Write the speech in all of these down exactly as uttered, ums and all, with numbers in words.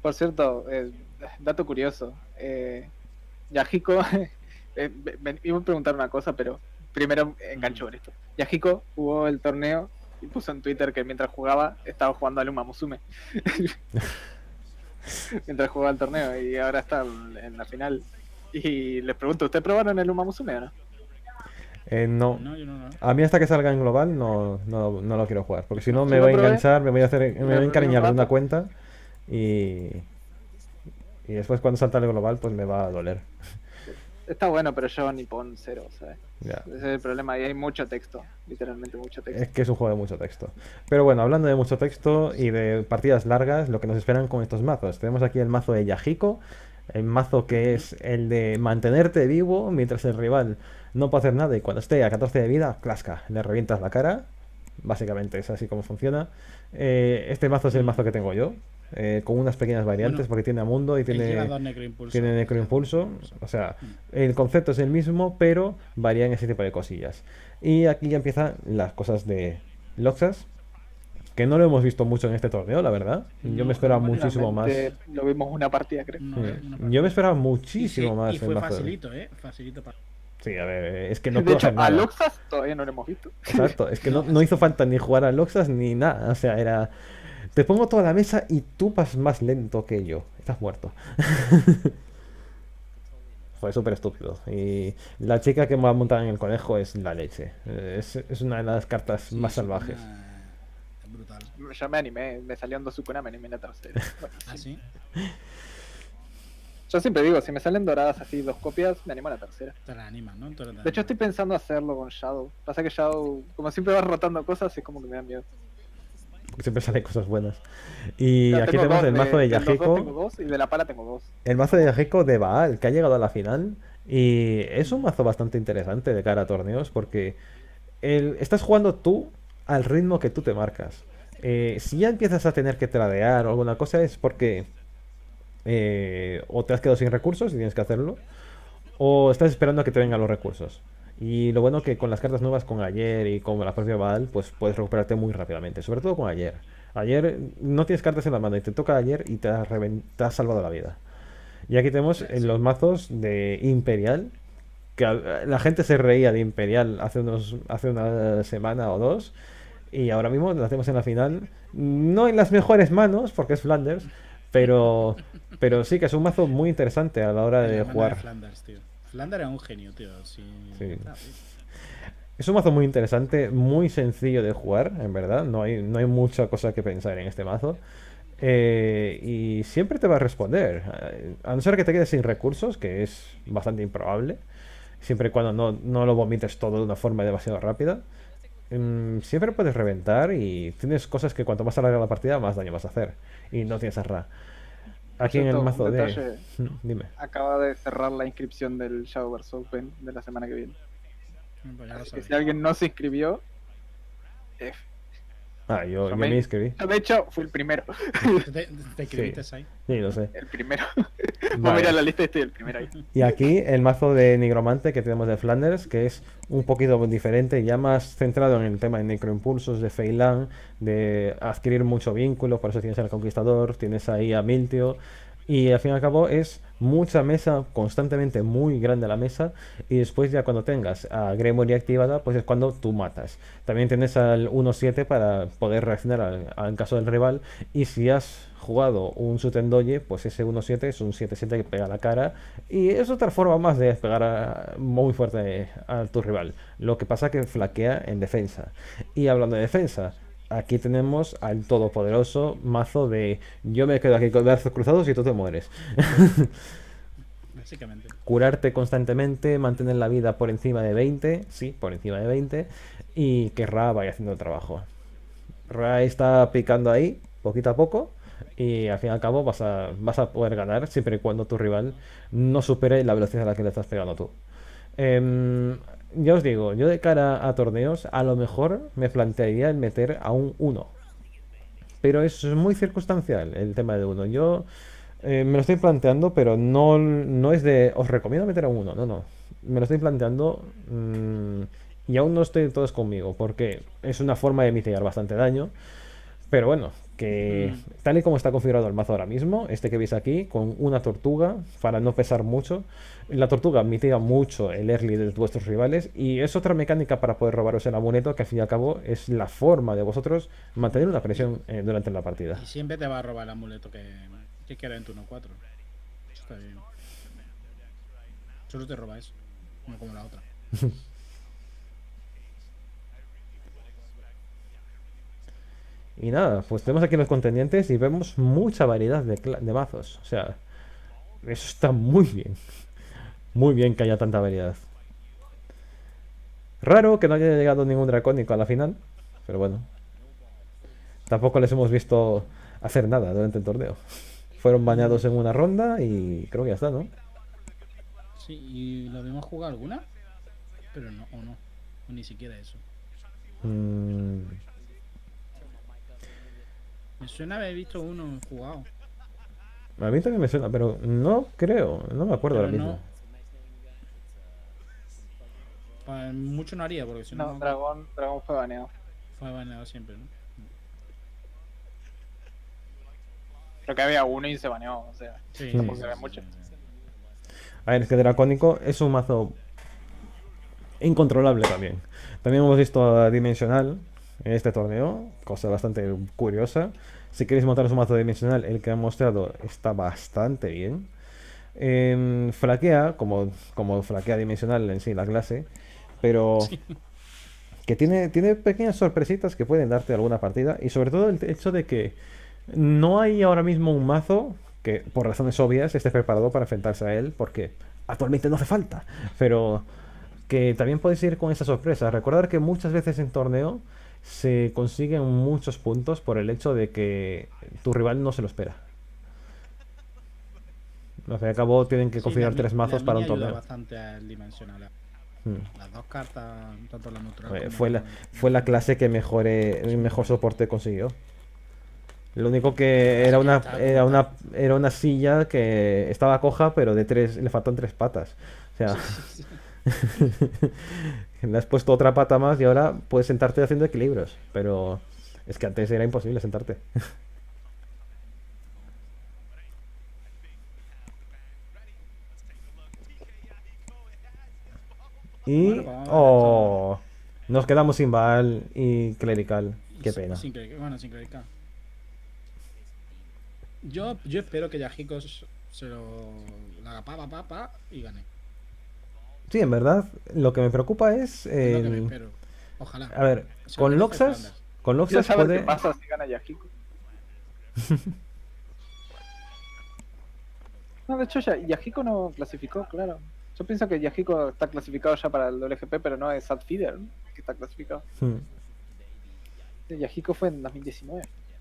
Por cierto, eh, dato curioso. Eh, Yahiko, eh, me- iba a preguntar una cosa, pero primero engancho Mm. con esto. Yahiko jugó el torneo y puso en Twitter que mientras jugaba estaba jugando a Luma Musume. Mientras jugaba el torneo y ahora está en la final. Y les pregunto, ¿ustedes probaron el Luma Musume o no? Eh, no. No, yo no, no. A mí hasta que salga en global no, no, no lo quiero jugar. Porque si no me Yo lo voy a probé, enganchar, me voy a hacer, me me voy a reuní un encariñar de una rato. cuenta y, y después cuando salta el global pues me va a doler. Está bueno, pero yo ni pon cero, ¿sabes? Ya. Ese es el problema, y hay mucho texto, literalmente mucho texto. Es que es un juego de mucho texto. Pero bueno, hablando de mucho texto y de partidas largas, lo que nos esperan con estos mazos. Tenemos aquí el mazo de Yahiko, el mazo que es el de mantenerte vivo mientras el rival no puede hacer nada y cuando esté a catorce de vida, clasca, le revientas la cara. Básicamente es así como funciona. Eh, este mazo es el mazo que tengo yo, eh, con unas pequeñas variantes Bueno, porque tiene a Mundo y Él lleva tiene, dos necroimpulsos. tiene necroimpulso. O sea, el concepto es el mismo, pero varían ese tipo de cosillas. Y aquí ya empiezan las cosas de Loxas, que no lo hemos visto mucho en este torneo, la verdad. Yo No, me esperaba no, muchísimo más. Realmente Lo vimos una partida, creo. No, Sí. una partida. Yo me esperaba Y, muchísimo sí, más y el fue mazo. facilito, ¿eh? Facilito para... Sí, a ver, es que no De puedo hecho, hacer a nada. Loxas todavía no lo hemos visto. Exacto, es que no, no hizo falta ni jugar a Loxas ni nada. O sea, era. Te pongo toda la mesa y tú vas más lento que yo. Estás muerto. Fue súper estúpido. Y la chica que va a montar en el conejo es la leche. Eh, Es, es una de las cartas Sí, más es salvajes. una- es brutal. Yo me animé, me salió en dos Sukuna, me animé en la tercera. Bueno, ¿Ah, sí. sí? Yo siempre digo, si me salen doradas así dos copias, me animo a la tercera. Te la animas, ¿no? Tú eres De hecho, estoy pensando hacerlo con Shadow. Pasa que Shadow, como siempre va rotando cosas, es como que me da miedo. Porque siempre salen cosas buenas. Y Ya aquí tengo tenemos dos, el mazo de los dos tengo Yahiko. dos y de la pala tengo dos. El mazo de Yahiko de Baal, que ha llegado a la final. Y es un mazo bastante interesante de cara a torneos porque el- estás jugando tú al ritmo que tú te marcas. Eh, si ya empiezas a tener que tradear o alguna cosa es porque eh, o te has quedado sin recursos y tienes que hacerlo, o estás esperando a que te vengan los recursos. Y lo bueno que con las cartas nuevas, con ayer y con la propia Baal, pues puedes recuperarte muy rápidamente, sobre todo con ayer. Ayer no tienes cartas en la mano y te toca ayer y te has, reven- te has salvado la vida. Y aquí tenemos en los mazos de Imperial, que a- la gente se reía de Imperial hace unos hace una semana o dos y ahora mismo lo hacemos en la final, no en las mejores manos porque es Flanders, pero pero sí que es un mazo muy interesante a la hora En de la mano jugar. Flanders, tío. Flanders es un genio, tío. Sí. Sí. Ah, tío. Es un mazo muy interesante, muy sencillo de jugar, en verdad. No hay, no hay mucha cosa que pensar en este mazo. Eh, y siempre te va a responder. Eh, A no ser que te quedes sin recursos, que es bastante improbable. Siempre y cuando no, no lo vomites todo de una forma demasiado rápida. mm, siempre puedes reventar y tienes cosas que cuanto más alarga la partida, más daño vas a hacer. Y no tienes arra. Aquí en el cierto, un mazo de... detalle. Dime. Acaba de cerrar la inscripción del Shadowverse Open de la semana que viene. Pues ya lo Así que sabéis. si alguien no se inscribió, F. Ah, yo, Yo yo me- me inscribí. Yo, de hecho, fui el primero. ¿Te, te, te escribiste ahí? Sí, lo sé. El primero. Vale. Vamos a mirar la lista y estoy el primero ahí. Y aquí el mazo de Nigromante que tenemos de Flanders, que es un poquito diferente, ya más centrado en el tema de necroimpulsos, de Feilan, de adquirir mucho vínculo, por eso tienes al Conquistador, tienes ahí a Miltio, y al fin y al cabo es mucha mesa, constantemente muy grande la mesa, y después ya cuando tengas a Gremory activada, pues es cuando tú matas. También tienes al uno siete para poder reaccionar al, al caso del rival, y si has jugado un Sutendoye, pues ese uno siete es un siete siete que pega a la cara y es otra forma más de pegar a- muy fuerte a tu rival. Lo que pasa que flaquea en defensa. Y hablando de defensa, aquí tenemos al todopoderoso mazo de yo me quedo aquí con brazos cruzados y tú te mueres. Básicamente. Curarte constantemente, mantener la vida por encima de veinte, sí, por encima de veinte, y que Ra vaya haciendo el trabajo. Ra está picando ahí, poquito a poco, y al fin y al cabo vas a, vas a poder ganar siempre y cuando tu rival no supere la velocidad a la que le estás pegando tú. Em, ya os digo, yo de cara a torneos, a lo mejor me plantearía el meter a un uno. Pero es muy circunstancial el tema de uno. Yo eh, me lo estoy planteando, pero no, no es de os recomiendo meter a un uno. No, no. Me lo estoy planteando mm, y aún no estoy todos conmigo, porque es una forma de mitigar bastante daño. Pero bueno, que Mm. tal y como está configurado el mazo ahora mismo, este que veis aquí, con una tortuga para no pesar mucho, la tortuga mitiga mucho el early de vuestros rivales y es otra mecánica para poder robaros el amuleto que al fin y al cabo es la forma de vosotros mantener una presión eh, durante la partida. Y siempre te va a robar el amuleto que, que queda en turno cuatro. Está bien. Solo te roba eso, no como la otra. Y nada, pues tenemos aquí los contendientes y vemos mucha variedad de, cla- de mazos. O sea, eso está muy bien. Muy bien que haya tanta variedad. Raro que no haya llegado ningún dracónico a la final, pero bueno. Tampoco les hemos visto hacer nada durante el torneo. Fueron baneados en una ronda y creo que ya está, ¿no? Sí, ¿y lo vimos jugar alguna? Pero no, o no. O ni siquiera eso. Mm, Me suena haber visto uno jugado. a mí también me suena, pero no creo, no me acuerdo Pero ahora mismo. no. Pues mucho no haría, porque si no, No, Dragón, Dragón fue baneado. fue baneado siempre, ¿no? Creo que había uno y se baneó, o sea. Sí, Tampoco sí, se ve sí, mucho. sí, sí. A ver, es que Dracónico es un mazo incontrolable también. También hemos visto a Dimensional en este torneo, cosa bastante curiosa. Si queréis montaros un mazo dimensional, el que han mostrado está bastante bien. Em, flaquea, como, como flaquea Dimensional en sí la clase, pero Sí. que tiene, tiene pequeñas sorpresitas que pueden darte alguna partida. Y sobre todo el hecho de que no hay ahora mismo un mazo que, por razones obvias, esté preparado para enfrentarse a él, porque actualmente no hace falta. Pero que también podéis ir con esa sorpresa. Recordar que muchas veces en torneo se consiguen muchos puntos por el hecho de que tu rival no se lo espera. Al fin y al cabo tienen que Sí, configurar la tres mi- mazos la para un mini ayuda torneo. bastante al dimensional. Hmm. Las dos cartas, tanto la neutral Eh, como Fue la, fue la clase que mejor, eh, mejor soporte consiguió. Lo único que era una, era una, era una silla que estaba coja, pero de tres, le faltan tres patas. O sea, le has puesto otra pata más y ahora puedes sentarte haciendo equilibrios. Pero es que antes era imposible sentarte. Y... Bueno, pues vamos a ver Oh, nos quedamos sin Baal y Clerical. Qué sin- pena. Sin clerical, bueno, sin clerical. Yo, yo espero que Yahiko se se lo la haga pa, pa, pa, pa y gane. Sí, en verdad, lo que me preocupa es... Es lo que me eh, espero. Ojalá. a ver, Se lo con merece Loxas... Flanders. Con Quiero Loxas saber puede... qué pasa si gana Yahiko. No, de hecho, ya, Yahiko no clasificó, claro. Yo pienso que Yahiko está clasificado ya para el W G P, pero no es Sad Feeder, ¿no? Que está clasificado. Hmm. Yahiko fue en dos mil diecinueve.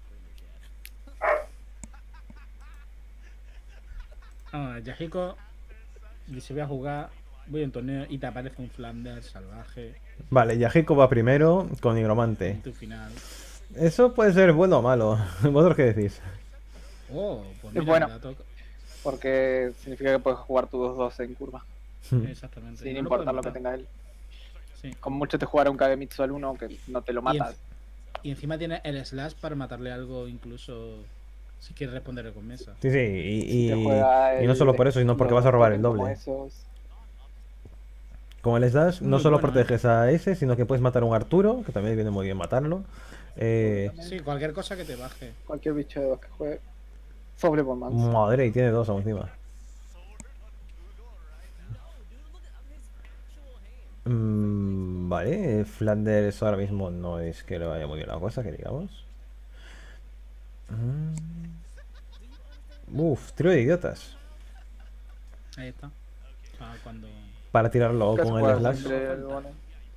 Ah, Yahiko dice: voy a jugar, voy a un torneo y te aparece un Flanders salvaje Vale, Yahiko va primero con en Nigromante. tu final. Eso puede ser bueno o malo. ¿Vosotros qué decís? Oh, pues Es mira, bueno. la toca- Porque significa que puedes jugar tu dos dos en curva. Exactamente. Sin no importar puedes lo que matar. tenga él. Sí. Con mucho te jugará un Kagemitsu al uno que no te lo Y, mata. en- y encima tiene el slash para matarle algo, incluso si quieres responderle con mesa. Sí, sí, y, Si te y- juega y no el- solo por eso, sino porque los vas a robar el tokens como doble. esos. Con el Slash no Muy solo bueno, proteges a ese, sino que puedes matar a un Arturo, que también viene muy bien matarlo. Eh, Sí, cualquier cosa que te baje. Cualquier bicho de dos que juegue. Sobre Bonmans. madre, y tiene dos aún encima. Mm, vale, Flanders ahora mismo no es que le vaya muy bien la cosa, que digamos. Mm. Uf, trío de idiotas. Ahí está. Ah, cuando. Para tirarlo Casi con el juegas Slash. siempre el bono.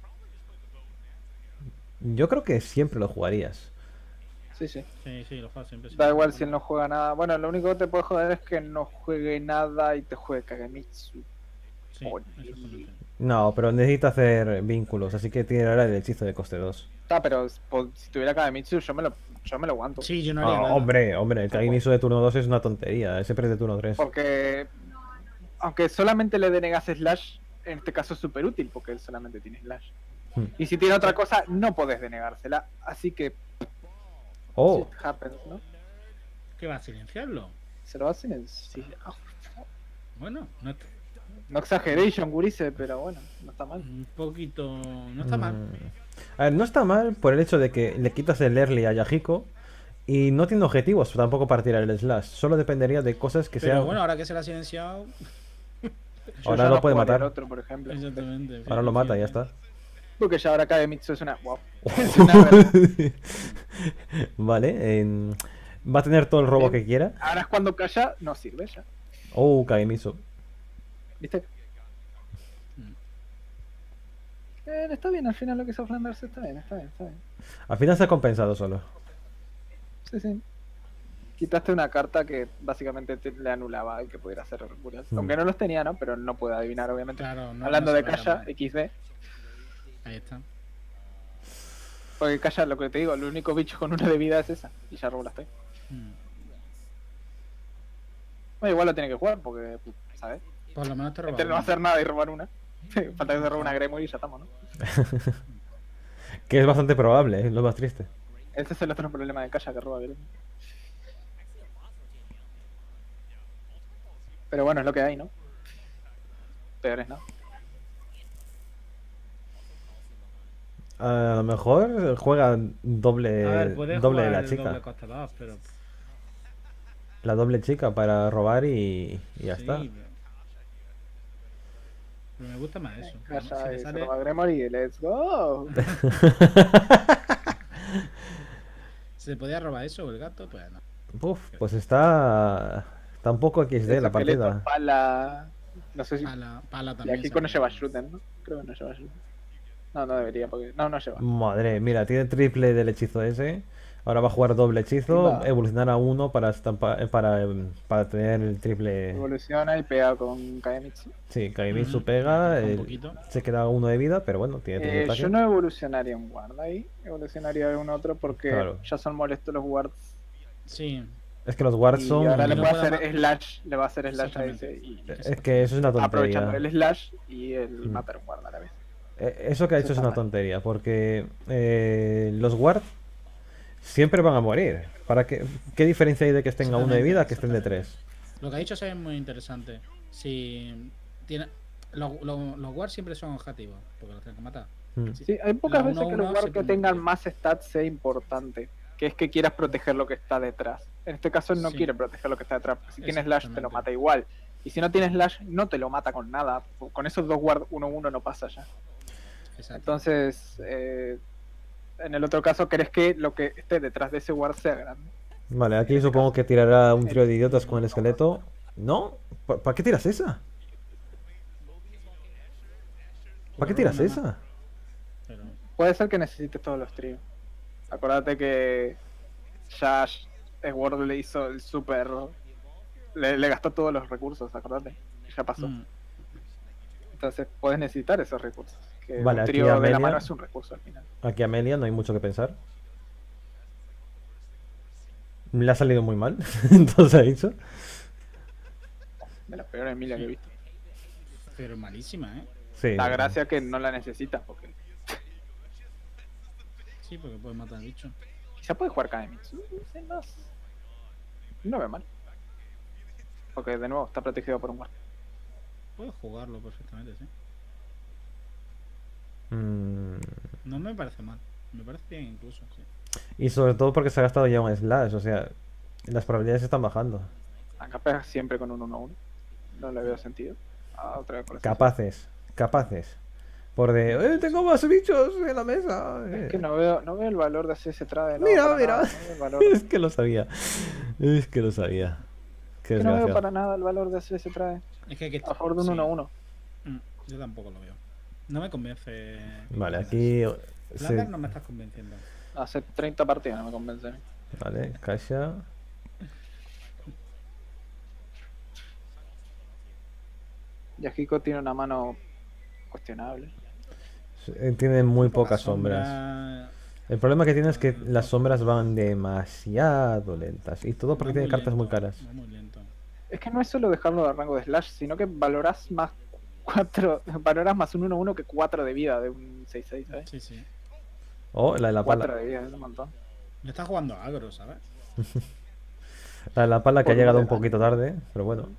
Yo creo que siempre lo jugarías. Sí, sí. Sí, sí, lo juegas siempre. Da siempre. igual si él no juega nada. Bueno, lo único que te puede joder es que no juegue nada y te juegue Kagemitsu. Sí, exactamente. No, pero necesita hacer vínculos, así que tirará el hechizo de coste dos. Ah, pero po- si tuviera Kagemitsu yo me lo, yo me lo aguanto. Sí, yo no haría Ah, nada. hombre, hombre, el Kagemitsu de turno dos es una tontería, siempre es de turno tres. Porque aunque solamente le denegas Slash, en este caso es súper útil porque él solamente tiene Slash. Hmm. Y si tiene otra cosa, no podés denegársela. Así que Oh, Shit happens, ¿no? ¿Qué va a silenciarlo? Se lo hacen en sí. Ah, Bueno, no está- no exaggeration, Gurice, pero bueno, no está mal. un poquito. No está mal. mm. A ver, no está mal por el hecho de que le quitas el early a Yahiko y no tiene objetivos tampoco para tirar el slash. Solo dependería de cosas que Pero sean. bueno, ahora que se lo ha silenciado. Yo Ahora ya lo no puede jugaría matar. al otro, por ejemplo. Exactamente. Ahora lo mata y ya está. Porque ya ahora Kagemitsu es una. Wow. Es una verga. Vale, en- va a tener todo el robo Bien. que quiera. Ahora es cuando calla, no sirve ya. Oh, Kagemitsu. ¿Viste? Eh, está bien, al final lo que hizo Flanders está bien, está bien, está bien. Al final se ha compensado solo. Sí, sí. Quitaste una carta que básicamente te- le anulaba el que pudiera hacer Mercurial. Mm. Aunque no los tenía, ¿no? Pero no puede adivinar, obviamente. Claro, no- Hablando no se de va a Kaya, llamar. equis de. Ahí está. Porque Kaya, lo que te digo, el único bicho con una de vida es esa. Y ya robaste. Mm. Bueno, igual lo tiene que jugar porque, ¿sabes? Por lo menos te Este roba. no va a hacer nada y robar una. Falta que se robe una Gremor y ya estamos, ¿no? Que es bastante probable, es lo más triste. Ese es el otro problema de Kaya, que roba Gremor. Pero bueno, es lo que hay, ¿no? Peor es, ¿no? A lo mejor juega doble, A ver, puede doble de jugar la el chica. doble costa dos, pero. La doble chica para robar y, y ya sí, está. Pero... pero me gusta más eso. ¿no? Si Kaya le y se sale- roba Gremor y let's go. ¿Se podía robar eso o el gato? Pues no. Uf, pues está, está un poco equis de la Esqueleto, partida. Pala. No sé si. Pala, pala Y también. aquí se no puede. lleva shooter, ¿no? Creo que no lleva shooter. No, no debería, porque. No, no lleva. Madre, mira, tiene triple del hechizo ese. Ahora va a jugar doble hechizo, Va. evolucionar a uno para, estampa- eh, para, em, para tener el triple. Evoluciona y pega con Kagemitsu. Sí, Kagemitsu Ujú. pega, Un el- poquito. se queda uno de vida, pero bueno, tiene triple Eh, ataque. yo no evolucionaría un guard ahí, evolucionaría a un otro porque Claro. ya son molestos los guards. Sí. Es que los guards Y son. ahora le no puede puede hacer ma- slash, le va a hacer slash a Exactamente. ese y Es que eso es una aprovechando tontería. el slash y el Mm. matar a un guard a la vez. Eh, Eso que ha Eso hecho es está una mal. tontería, porque eh, los ward siempre van a morir. ¿Para qué, qué diferencia hay de que estén a uno de vida a que estén de tres? Lo que ha dicho es muy interesante. Si tiene. Los, los, los wards siempre son objetivos, porque los tienen que matar. Mm. Sí, hay pocas La veces uno que uno los guards se que pone tengan bien. más stats sea importante, que es que quieras proteger lo que está detrás. En este caso él no Sí. quiere proteger lo que está detrás, porque si tiene slash te lo Exactamente. mata igual. Y si no tiene slash no te lo mata con nada. Con esos dos guards uno uno no pasa ya. Exacto. Entonces, eh, en el otro caso, querés que lo que esté detrás de ese guard sea grande. Vale, aquí supongo que tirará un trío de idiotas con el esqueleto. ¿No? ¿Pa- ¿Para qué tiras esa? ¿Para qué tiras Nada más. esa? Pero, Puede ser que necesites todos los tríos. Acordate que Josh Sword le hizo el super. Le, le gastó todos los recursos, acordate. Ya pasó. mm, Entonces puedes necesitar esos recursos. Que Vale, un aquí trío de la Amelia- mano es un recurso al final. Aquí Amelia no hay mucho que pensar. Le ha salido muy mal. Entonces ha dicho. De las peores Emilia que he visto. pero malísima, ¿eh? Sí. La gracia que no la necesitas, porque Sí, porque puede matar al bicho. quizá puede jugar Kagemitsu. Sí, no, no ve mal. Porque de nuevo está protegido por un guard. Puede jugarlo perfectamente, sí. Mm, No me parece mal. Me parece bien incluso, sí. Y sobre todo porque se ha gastado ya un slash. O sea, las probabilidades están bajando. Acá pega siempre con un uno uno. No le veo sentido. Ah, otra vez con el Capaces. Capaces. Por de. ¡Eh, tengo más bichos en la mesa! Es que no veo, no veo el valor de hacer ese trade. No, Mira, para mira. nada, no veo el valor. Es que lo sabía. Es que lo sabía. Qué Es que no veo desgraciado. para nada el valor de hacer ese trade. Es que hay que. A favor de un sí. uno uno. Mm, yo tampoco lo veo. No me convence. Vale, aquí. se- Flanders no me estás convenciendo. Hace treinta partidas no me convence. Vale, Kasha. Yahiko tiene una mano cuestionable. Eh, Tiene muy Poca pocas sombras. sombra, El problema que tiene es que las sombras van demasiado lentas. Y todo porque va tiene muy cartas muy lento, caras. va muy lento. Es que no es solo dejarlo de rango de slash, sino que valoras más cuatro, valoras más un uno uno que cuatro de vida de un seis seis, ¿sabes? Sí, sí. Oh, la de la cuatro pala. de vida es un montón. Ya está jugando agro, ¿sabes? La, la pala que ha Por llegado un literal. poquito tarde, pero bueno.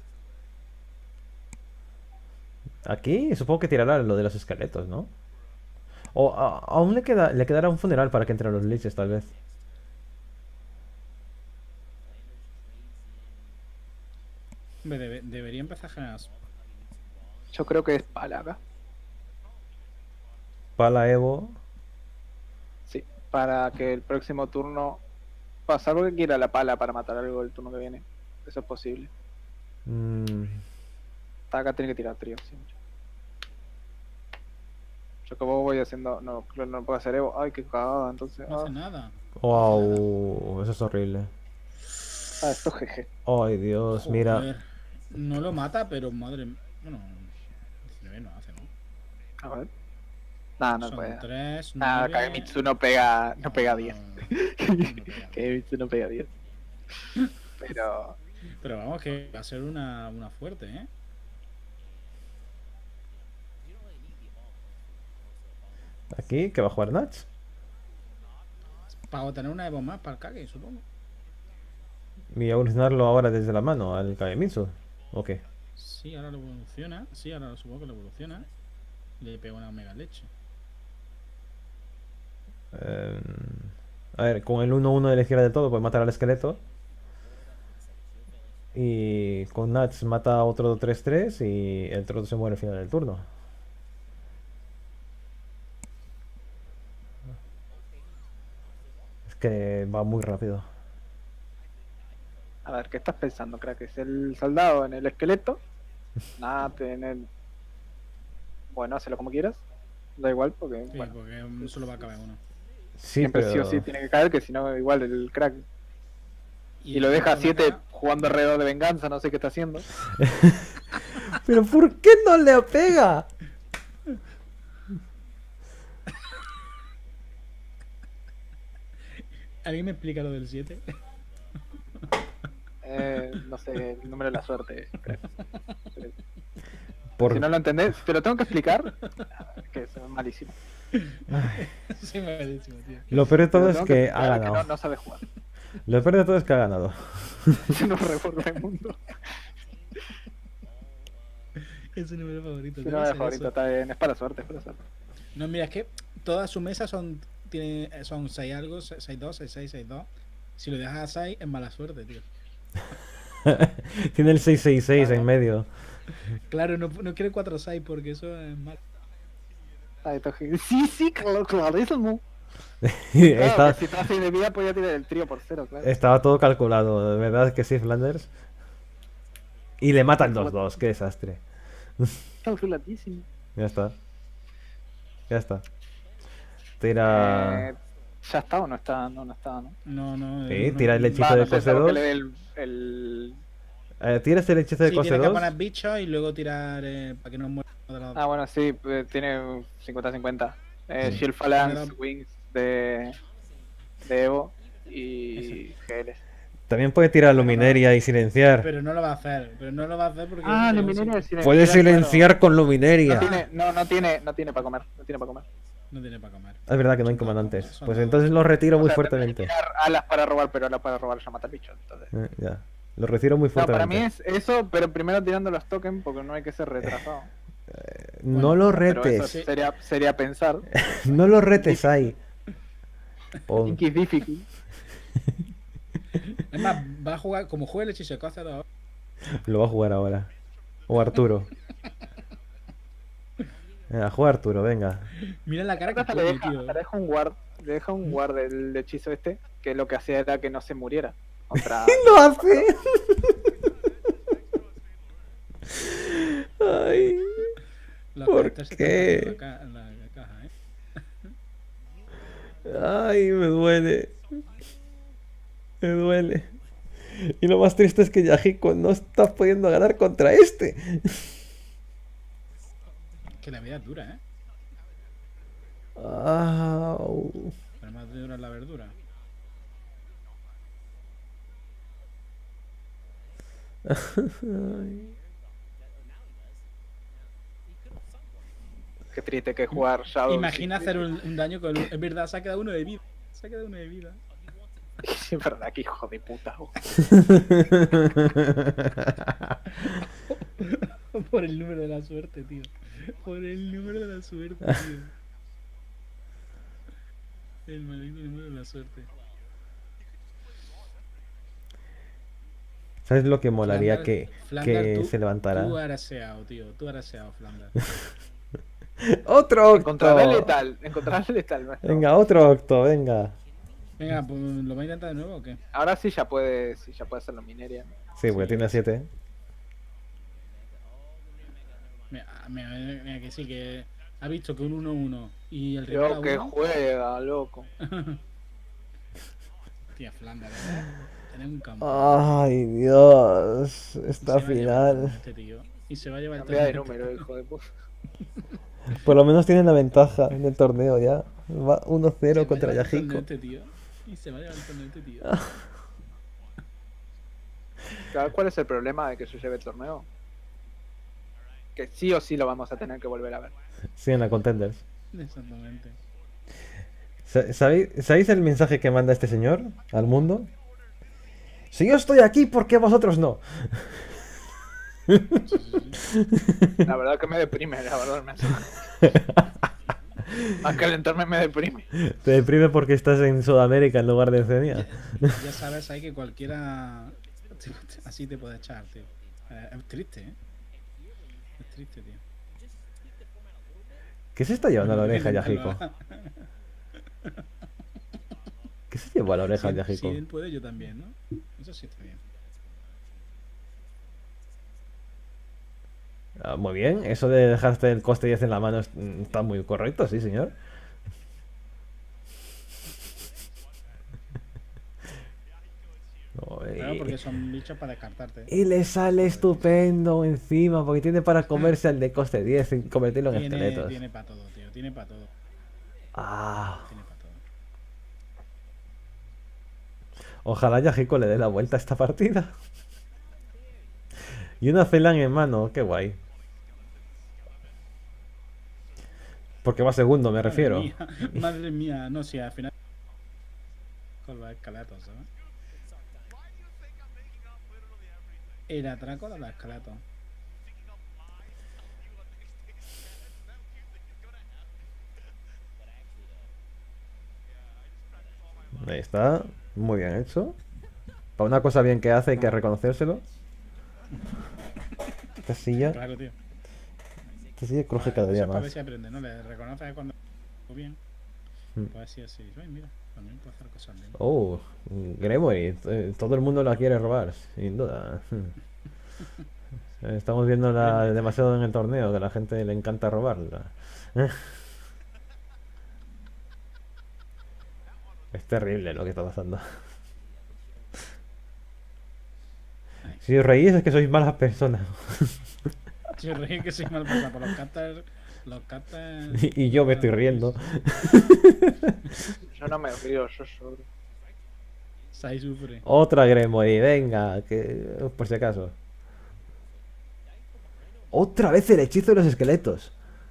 Aquí supongo que tirará lo de los esqueletos, ¿no? O a- aún le queda, le quedará un funeral para que entren los liches, tal vez. Hombre, debe- debería empezar a generar. Yo creo que es pala acá. Pala Evo. Sí, para que el próximo turno pasa algo que quiera la pala para matar algo el turno que viene. Eso es posible. mm, Hasta acá tiene que tirar trío siempre. Yo como voy haciendo. No, creo que no puedo hacer Evo. Ay, qué cagada. Entonces. No Ah, hace nada. wow, eso es horrible. ah, esto es jeje. Ay, Dios, mira. Joder. No lo mata, pero madre mía. Bueno, diecinueve no hace, ¿no? A ver. Nada, no Son puede. tres, Nada, nueve... Kagemitsu no pega, no pega No, diez. no pega. Kagemitsu no pega diez. Pero. Pero vamos, que va a ser una, una fuerte, ¿eh? Aquí, que va a jugar Natch. Para tener una Evo más para el Kage, supongo. Y evolucionarlo ahora desde la mano al Kagemitsu. ¿O qué? Sí, ahora lo evoluciona. Sí, ahora supongo que lo evoluciona. Y le pega una mega leche. Eh, a ver, con el uno uno de la izquierda de todo puede matar al esqueleto. Y con Natch mata a otro tres tres y el otro se muere al final del turno. Es que va muy rápido. A ver, ¿qué estás pensando, crack? ¿Es el soldado en el esqueleto? Nada, tener. Bueno, hazlo como quieras. Da igual, porque. Sí, bueno, porque solo va a caber uno. Sí, siempre sí o pero... sí tiene que caer, que si no, igual el crack. Y, lo el deja a otro siete mecha- jugando alrededor de venganza, no sé qué está haciendo. ¿Pero por qué no le pega? ¿Alguien me explica lo del siete? Eh, no sé, el número de la suerte. Crack. Por... Si no lo entendés, te lo tengo que explicar. Que es malísimo. Sí, malísimo, tío. Lo peor de Te lo todo es tengo que ha explicar, ganado. no, no sabe jugar. Lo peor de todo es que ha ganado. Es un rebordo del mundo. Es su número favorito. Es debe un ser favorito, eso. está bien. Es para suerte, es para suerte. No, mira, es que todas sus mesas son tiene, son seis algo, seis dos, seis seis, seis dos. Si lo dejas a seis, es mala suerte, tío. Tiene el seis seis seis Claro. en medio. Claro, no, no quiere cuatro seis porque eso es mal. Ahí está. Sí, sí, claro, clarísimo. Claro, Está- que si está así de vida, podía tirar el trío por cero, claro. Estaba todo calculado, de verdad que sí, Flanders. Y le matan los dos, qué desastre. Calculadísimo. Ya está. Ya está. Tira. Eh, ¿Ya está o no está? No, no está, ¿no? No, no. Sí, no, tira el no- hechizo Va, de no sé, coste salvo que dos. le dé el, el... Eh, tiras el hechizo de Sí, coste tiene que dos. poner bichos y luego tirar eh, para que no muera de la Ah, bueno, sí, eh, tiene cincuenta cincuenta. Eh, Sí. Shield Phalanx, Tiene- Wings de, de Evo y G L. También puede tirar Lumineria y silenciar. Pero no lo va a hacer. Pero no lo va a hacer porque. Ah, eso Luminaria de silenciar. Puede silenciar con No Lumineria. tiene, no, no tiene, no tiene para comer. No tiene para comer. No tiene para comer. Es verdad que no hay Son comandantes. todos- son Pues todos. entonces lo retiro muy O sea, tendría que fuertemente. tirar alas para robar, pero alas para robar ya mata al bicho. Entonces. Eh, ya. Lo retiro muy No, para mí fuertemente. es eso, pero primero tirando los tokens porque no hay que ser retrasado. No Bueno, lo Pero eso retes. sí. sería, sería pensar. No lo retes ahí. Pon- Inky is difficult. Es más, va a jugar. Como juega el hechizo que hace ahora. Lo va a jugar ahora. O Arturo. Venga, juega Arturo, venga. Mira la cara que Hasta le pone, deja, tío. hasta le deja un guard, le deja un guard del hechizo este, que lo que hacía era que no se muriera. Contra... ¡Lo hace! Ay. Los ¿por caracteres se qué? están poniendo en la ca- en la caja, ¿eh? Ay, me duele. Me duele. Y lo más triste es que Yahiko no está pudiendo ganar contra este. Que la vida es dura, ¿eh? Au. Pero más dura es la verdura. Ay. Qué triste que jugar Shadow. Imagina hacer un, un daño con. Es verdad, se ha quedado uno de vida. Se ha quedado uno de vida. Sí, es verdad que hijo de puta. oh. Por el número de la suerte, tío. Por el número de la suerte, tío. El maldito número de la suerte. ¿Sabes lo que molaría Flanders- que, Flanders, que tú- se levantara? Tú eres seado, tío. Tú eres seado, Flanders. ¡Otro Encontraré octo! letal, encontraré letal. nuestro. Venga, otro octo, venga. Venga, pues ¿lo vais a intentar de nuevo o qué? Ahora sí ya puede, sí ya puede hacerlo Mineria. Sí, porque tiene siete. Mira, mira, mira, que sí, que ha visto que un uno uno y el rival a Yo que uno. juega, loco. Tía, Flanders, ¿verdad? Tener un campo. Ay, Dios. Y se Esta va a llevar el final. torneo este tío. Y se va a llevar el Cambia de torneo. número, hijo de puta. Por lo menos tiene la ventaja en el torneo ya. Va uno Se cero va a contra llevar el torneo Yahiko. este tío. Y se va a llevar el torneo este tío. ¿Sabes cuál es el problema de que se lleve el torneo? Que sí o sí lo vamos a tener que volver a ver. Sí, en la Contenders. Exactamente. Sa- ¿Sabéis, ¿Sabéis el mensaje que manda este señor al mundo? Si yo estoy aquí, ¿por qué vosotros no? Sí, sí, sí. La verdad que me deprime, la verdad. Me... Más que alentarme me deprime. Te deprime porque estás en Sudamérica en lugar de Oceanía. Ya sabes ahí que cualquiera así te puede echar, tío. Eh, es triste, ¿eh? Es triste, tío. ¿Qué se está llevando a la oreja Yahiko? ¿Qué se llevó a la oreja Si, Yahiko? si él puede, yo también, ¿no? Eso sí está bien. Ah, muy bien, eso de dejarte el coste diez en la mano es- mm, está muy correcto, sí, señor. No, Claro, y, porque son bichos para descartarte. y le sale estupendo encima, porque tiene para comerse al de coste diez y convertirlo en Tiene, esqueletos. tiene para todo, tío. Tiene para todo. Ah, Tiene para todo. ojalá Yahiko le dé la vuelta a esta partida. Y una Celan en mano, qué guay. Porque va segundo, me refiero. Madre mía, madre mía. No, si al final. Con los esqueletos, ¿sabes? El atraco de los esqueletos. Ahí está, muy bien hecho. Para una cosa bien que hace hay que reconocérselo. Esta silla, Claro, tío. esta silla cruje cada Eso día es para ver más. si aprende, ¿no? Le reconoces cuando lo bien. Mm. Pues así, así. Ay, mira, también puedo hacer cosas bien. Oh, Gremory, eh, todo el mundo la quiere robar, sin duda. Estamos viéndola demasiado en el torneo, que a la gente le encanta robarla. Es terrible lo que está pasando. Ay. Si os reís es que sois malas personas. Tío, reí que soy mal pasado por los catas. Los catas. Y, y yo me estoy riendo. Yo no me río, yo lloro. Sai sufre. Otra Gremory, venga, que por si acaso. Otra vez el hechizo de los esqueletos.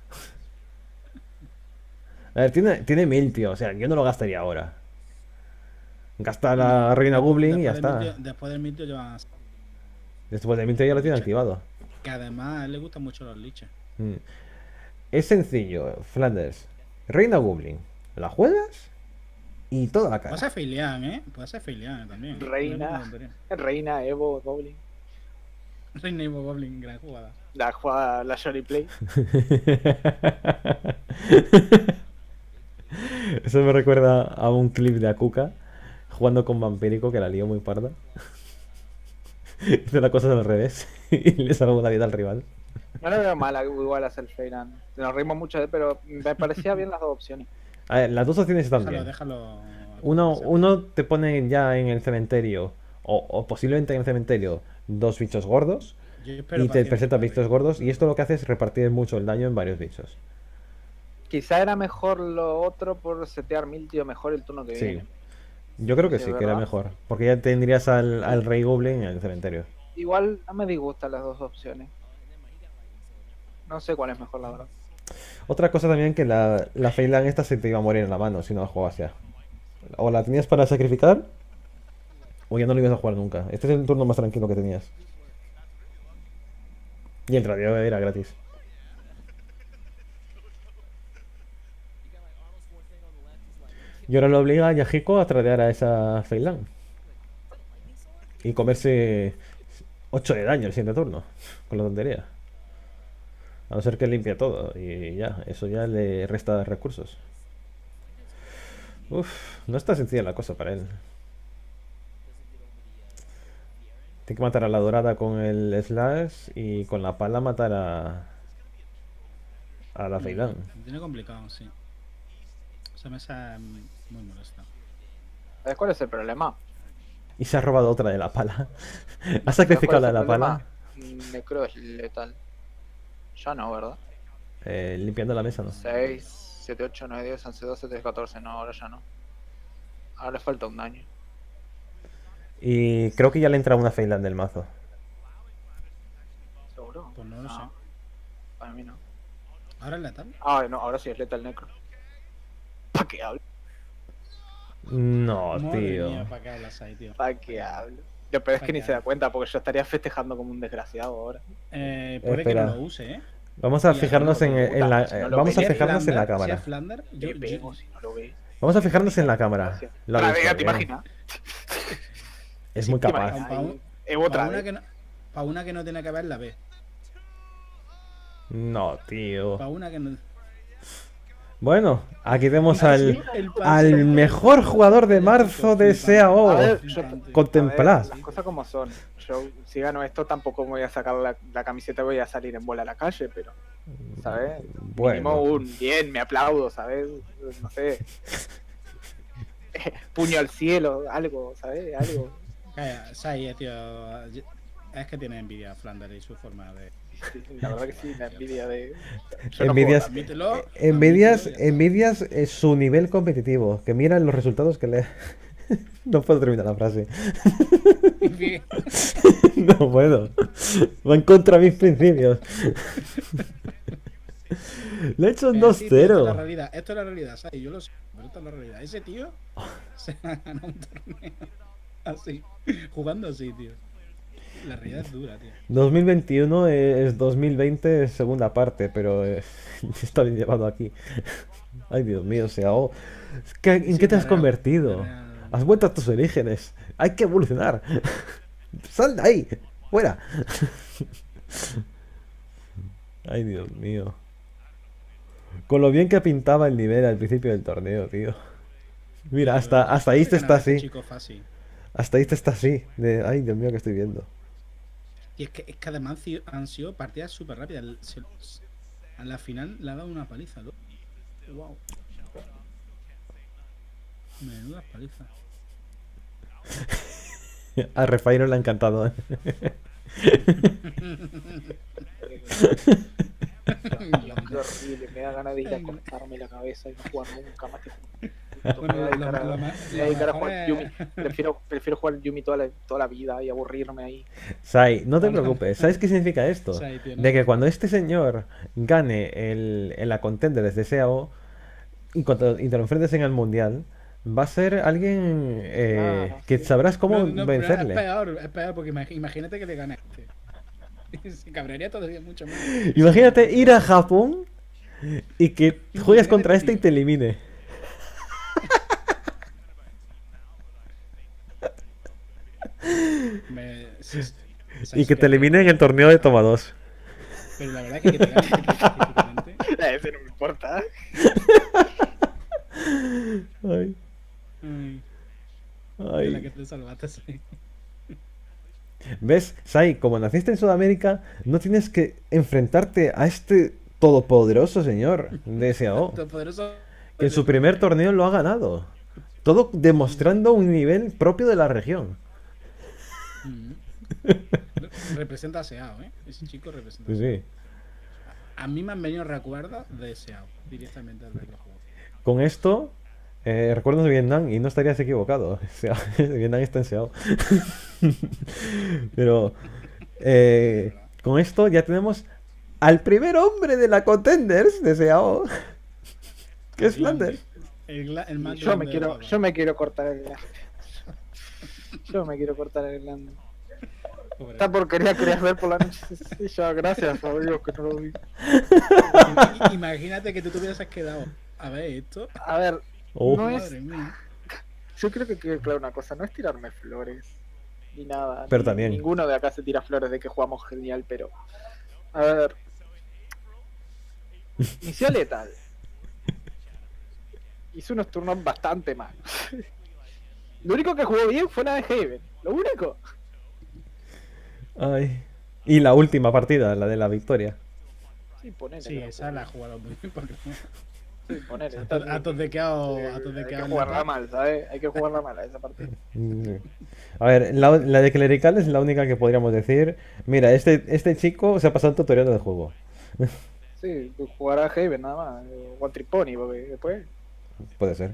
A ver, tiene, tiene mil, tío. O sea, yo no lo gastaría ahora. Gasta la reina Goblin y ya Después del está. mitio- Después del mitio lleva. Después de mil ya lo tiene activado. Que además a él le gustan mucho los liches. Mm. Es sencillo, Flanders. Reina Goblin. La juegas y toda la Puede cara. ser Filian, ¿eh? Puede ser Filian también. Reina. No es tontería. Reina, Evo, Goblin. Reina Ivo Goblin, gran jugada. La jugada, la Shorty Play. Eso me recuerda a un clip de Akuka jugando con Vampírico que la lió muy parda. Hizo las cosas al revés y le salvó la vida al rival. No le veo mal a- igual a Selfreiran. Nos rimos mucho de él, pero me parecía bien las dos opciones. A ver, las dos opciones están Déjalo, bien. déjalo. Uno, uno te pone ya en el cementerio, o, o posiblemente en el cementerio, dos bichos gordos. Yo espero Y te paciencia, presenta padre. bichos gordos. Y esto lo que hace es repartir mucho el daño en varios bichos. Quizá era mejor lo otro por setear mil, tío, mejor el turno que Sí. viene. Yo creo que Sí, sí, que ¿verdad? era mejor. Porque ya tendrías al, al Rey Goblin en el cementerio. Igual no me disgustan las dos opciones. No sé cuál es mejor, la verdad. Otra cosa también que la, la Feyland esta se te iba a morir en la mano si no la jugabas ya. O la tenías para sacrificar O ya no lo ibas a jugar nunca. Este es el turno más tranquilo que tenías. Y el radio era gratis. Y ahora lo obliga a Yahiko a tradear a esa Feilan. Y comerse ocho de daño el siguiente turno. Con la tontería. A no ser que limpie todo. Y ya, eso ya le resta recursos. Uf, no está sencilla la cosa para él. Tiene que matar a la dorada con el slash y con la pala matar a a la Feilan. Tiene complicado, sí. Esa mesa es muy molesta. ¿Sabes cuál es el problema? Y se ha robado otra de la pala. Ha sacrificado la de la pala. Necro es letal. Ya no, ¿verdad? Eh, limpiando la mesa, ¿no? seis, siete, ocho, nueve, diez, once, doce, trece, catorce. No, ahora ya no. Ahora le falta un daño. Y creo que ya le entra una Feilan del mazo. ¿Seguro? Pues no lo No. sé. Para mí no. ¿Ahora es letal? Ah, no, ahora sí es letal necro. ¿Para qué hablo? No, Madre tío. mía, ¿para qué hablas ahí, tío? ¿Para qué hablo? Lo peor es que ni Pa' se qué da cuenta porque yo estaría festejando como un desgraciado ahora. Eh, puede Espera. que no lo use, ¿eh? Vamos a Y fijarnos no en, lo en la puta, si no eh, lo vamos a veis. Si es fijarnos en la Flander- Si cámara. es Flander, yo, Yo, yo- pego si no lo veis. Vamos a fijarnos en la cámara. Gracias. Lo ha Otra visto vez, ¿te bien. imaginas? Es muy ¿Te capaz. imaginas? Pa' un- Ahí, Evo otra para una, vez. que no, pa' una que no tiene que ver la B. No, tío. Para una que no. Bueno, aquí vemos al, El al paso- mejor jugador de marzo de S A O. A ver, yo- Flipante. Contemplad. A ver, las cosas como son. Yo, si gano esto, tampoco me voy a sacar la, la camiseta y voy a salir en bola a la calle, pero, ¿sabes? Bueno. Mínimo un bien, me aplaudo, ¿sabes? No sé. Puño al cielo, algo, ¿sabes? Algo. Calla, Sai, eh, tío. Es que tiene envidia a Flander y su forma de. Sí, la verdad que sí, la envidia de. Yo no Envidias, puedo Admítelo. eh, envidias, admítelo, ya está. envidias eh, su nivel competitivo. Que miran los resultados que le. No puedo terminar la frase. No puedo. Van contra mis principios. Le he hecho un Eh, dos sí, pero Esto es la cero. realidad, esto es la realidad, Sai, yo lo sé, pero esto es la realidad. Ese tío se ha ganado un torneo así, jugando así, tío. La realidad es dura, tío. dos mil veintiuno es dos mil veinte segunda parte, pero eh, está bien llevado aquí. Ay, Dios mío, S A O. ¿Qué- ¿En Sí, qué te has la real- convertido? la real- Has vuelto a tus orígenes. Hay que evolucionar. Sal de ahí. Fuera. Ay, Dios mío. Con lo bien que pintaba el nivel al principio del torneo, tío. Mira, hasta, hasta ahí Este está así. chico fácil. Hasta ahí está así. De, ay, Dios mío, que estoy viendo. Y es que, es que además han sido- han sido partidas súper rápidas. Se- A la final le ha dado una paliza, ¿no? Wow. Menuda paliza. A Refairo le ha encantado. ¿eh? Dios, qué horrible, me da ganas de ir a cortarme la cabeza y no jugar nunca más. Bueno, Me voy a dedicar lo- a- lo me ma- voy a dedicar a lo jugar mejor Yumi. es- Prefiero, prefiero jugar Yumi toda la, toda la vida y aburrirme ahí. Sai, no te Bueno. preocupes. ¿Sabes qué significa esto? Sai, tío, no. De que cuando este señor gane el, en la contender desde S A O y, cuando, y te lo enfrentes en el mundial, va a ser alguien eh, Claro, que sí. sabrás cómo No, no, pero vencerle. Es peor, es peor, porque imag- imagínate que le gane este. Se cabrearía todavía mucho más. Imagínate ir a Japón y que juegues contra este y tío. te elimine. Me- sí, sí, Y sabes que te elimine en el torneo de toma dos. Pero la verdad es que, que te gane físicamente. A ese no me importa. Ay, Ay, de la ay. que te salvaste, sí. ¿Ves? Sai, como naciste en Sudamérica, no tienes que enfrentarte a este todopoderoso señor de S A O. Todopoderoso. Que en su primer torneo lo ha ganado. Todo demostrando un nivel propio de la región. Mm. Representa a Seao, ¿eh? Ese chico representa a Sí, Seao. sí. A mí me han venido recuerdos de Seao, directamente al verlo jugar. Con esto, eh, recuerdos de Vietnam y no estarías equivocado. O sea, Vietnam está en S A O. Pero eh, con esto ya tenemos al primer hombre de la Contenders de S A O. Que es Flanders. El, gla- el más Yo me grande de quiero, todos. yo me quiero cortar el Yo me quiero cortar el glande. Pobre. Esta porquería querías ver por la noche. Sí, ya, gracias a Dios que no lo vi. Im- Imagínate que tú te hubieras quedado a ver esto. A ver, Oh. no es. Madre mía. Yo creo que quede claro una cosa: no es tirarme flores. Ni nada. Pero ni- también. Ninguno de acá se tira flores de que jugamos genial, pero. A ver. Misión letal. Hizo unos turnos bastante malos. Lo único que jugó bien fue la de Haven. Lo único. Ay. Y la última partida, la de la victoria. Sí, ponele. Sí, que lo esa jugó la ha jugado muy bien. Porque... Sí, ponele. Ha está to- ha bien. tosequeado. Eh, Ha Hay tosequeado que en la jugarla paz. mal, ¿sabes? Hay que jugarla mal a esa partida. Mm. A ver, la, la de Clerical es la única que podríamos decir. Mira, este, este chico se ha pasado el tutorial del juego. Sí, jugará Haven nada más. eh, One Trick Pony, porque después. Puede ser.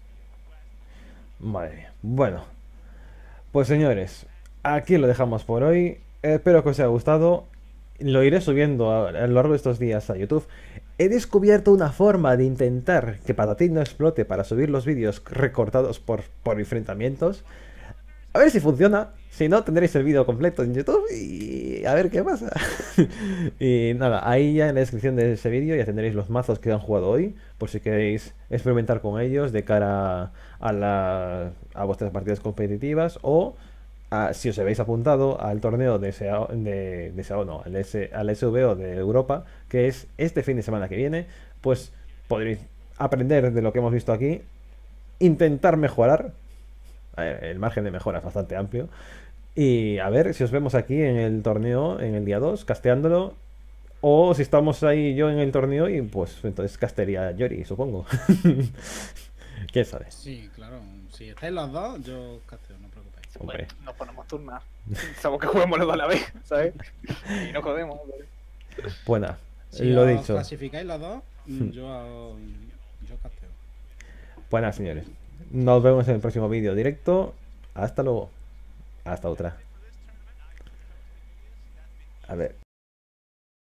Madre mía. Bueno, pues señores, aquí lo dejamos por hoy. Espero que os haya gustado. Lo iré subiendo a, a lo largo de estos días a YouTube. He descubierto una forma de intentar que Patatín no explote para subir los vídeos recortados por, por enfrentamientos. A ver si funciona. Si no, tendréis el vídeo completo en YouTube y a ver qué pasa. Y nada, ahí ya en la descripción de ese vídeo ya tendréis los mazos que han jugado hoy, por si queréis experimentar con ellos de cara a, la, a vuestras partidas competitivas o a- si os habéis apuntado al torneo de S A O, de, de S A O no, al, S, al S V O de Europa, que es este fin de semana que viene, pues podréis aprender de lo que hemos visto aquí, intentar mejorar. A ver, el margen de mejora es bastante amplio. Y a ver si os vemos aquí en el torneo en el día dos, casteándolo. O si estamos ahí yo en el torneo y pues entonces castearía Yori, supongo. ¿Quién sabe? Sí, claro. Si estáis los dos, yo casteo, no os preocupéis. Hombre. Bueno, nos ponemos turnar. Sabemos que juguemos los dos a la vez, ¿sabes? Y no jodemos. ¿sabes? Pues nada, Si lo os dicho. clasificáis los dos, Hmm. yo, hago- yo casteo. Pues nada, señores. Nos vemos en el próximo vídeo directo. Hasta luego. Hasta otra. A ver.